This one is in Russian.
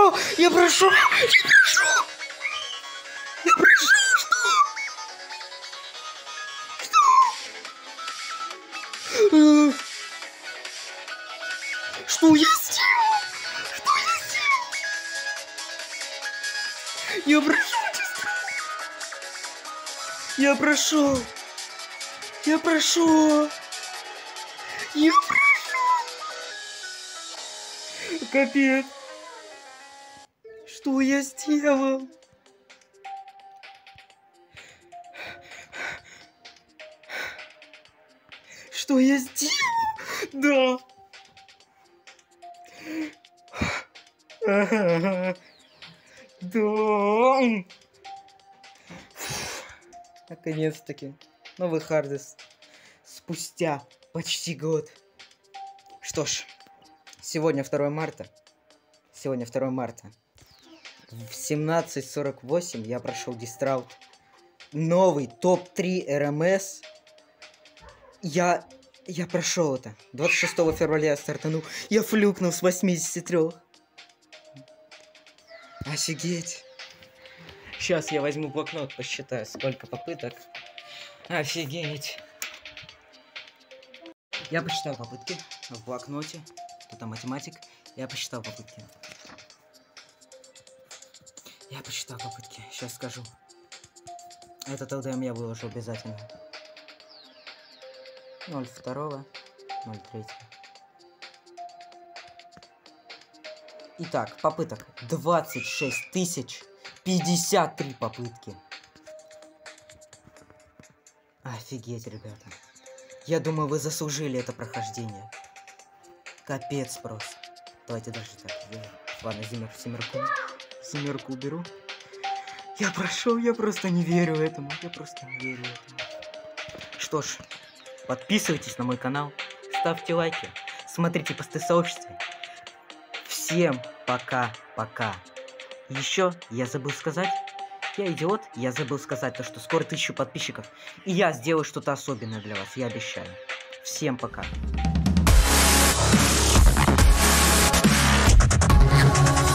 Я прошу! Что я сделал? Я прошу! Я прошу! Я прошу! Я прошу! Капец! Что я сделал? Что я сделал? Да! Да! Наконец-таки. Новый Хардест. Спустя почти год. Что ж, сегодня 2 марта. Сегодня 2 марта. В 17:48 я прошел Дистраут. Новый топ-3 РМС. Я прошел это. 26 февраля я стартанул. Я флюкнул с 83. Офигеть. Сейчас я возьму блокнот, посчитаю, сколько попыток. Офигеть. Я посчитал попытки в блокноте. Тут там математик. Я посчитал попытки. Сейчас скажу. Этот ЛДМ я выложу обязательно. 0.2, 0.3. Итак, попыток 26 тысяч 53 попытки. Офигеть, ребята. Я думаю, вы заслужили это прохождение. Капец просто. Давайте даже так сделаем. Ладно, семерку уберу. Я прошел, я просто не верю этому. Что ж, подписывайтесь на мой канал, ставьте лайки, смотрите посты в сообществе. Всем пока-пока. Еще я забыл сказать, я идиот, я забыл сказать то, что скоро 1000 подписчиков. И я сделаю что-то особенное для вас, я обещаю. Всем пока.